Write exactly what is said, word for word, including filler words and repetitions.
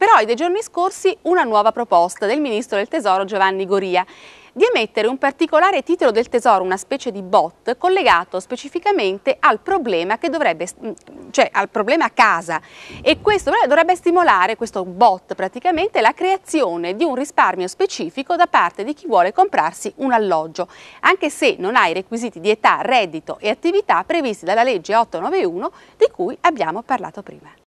però è dei giorni scorsi una nuova proposta del Ministro del Tesoro Giovanni Goria di emettere un particolare titolo del Tesoro, una specie di bot, collegato specificamente al problema che dovrebbe, cioè al problema casa, e questo dovrebbe stimolare, questo bot praticamente, la creazione di un risparmio specifico da parte di chi vuole comprarsi un alloggio, anche se non ha i requisiti di età, reddito e attività previsti dalla legge ottocentonovantuno di cui abbiamo parlato prima.